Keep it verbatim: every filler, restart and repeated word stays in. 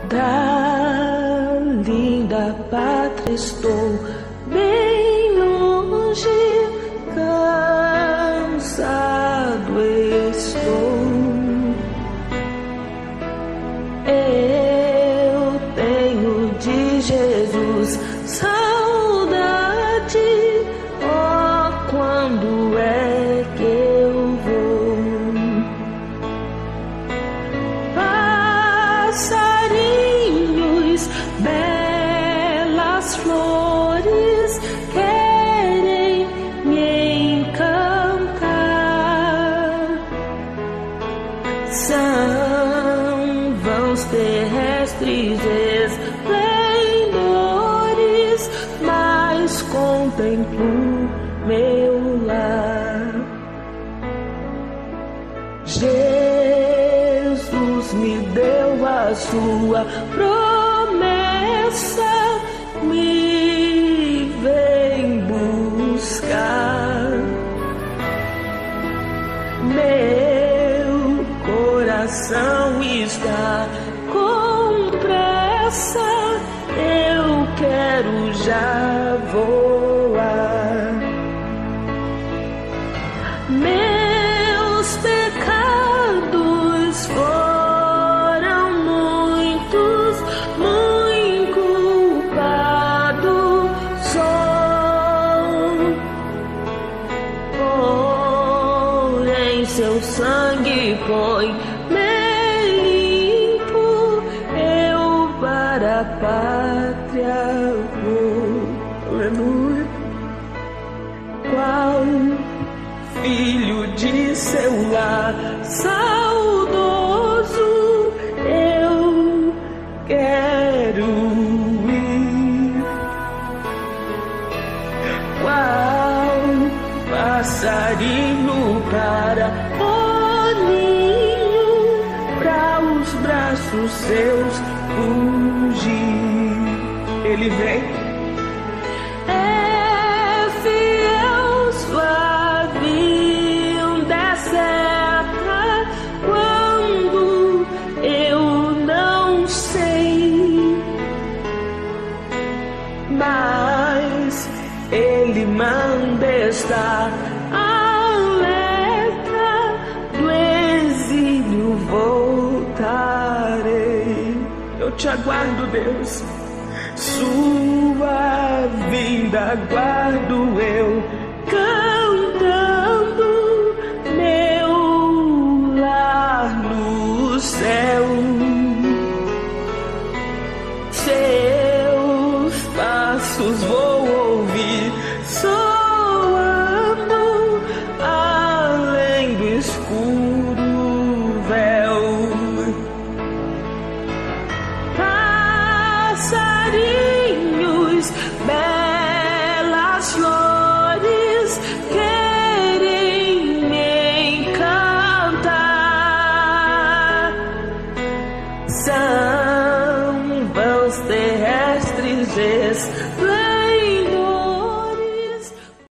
Da linda pátria estou bem longe, cansado estou. Eu tenho de Jesus saudade. Oh, quando é que eu vou? Passarinhos, belas flores querem me encantar. São vãos terrestres esplendores, mas contemplo meu lar. Jesus me deu a sua promessa, me vem buscar. Meu coração está com pressa, eu quero já voar. Meus pecados foram muitos, muito culpado sou. Porém seu sangue põe-me limpo, eu para a pátria vou. Aleluia. Qual filho de seu lar saudoso eu quero ir. Qual passarinho para o ninho, para os braços seus fugir. Ele vem. É fiel, suave, deserta quando eu não sei, mas ele manda estar alerta, do exílio voltarei. Eu te aguardo, Deus. Sua vinda aguardo eu, cantando meu lar no céu. Seus passos vou ouvir soando além do escuro véu. Passarinhos, belas flores querem me encantar. São vãos terrestres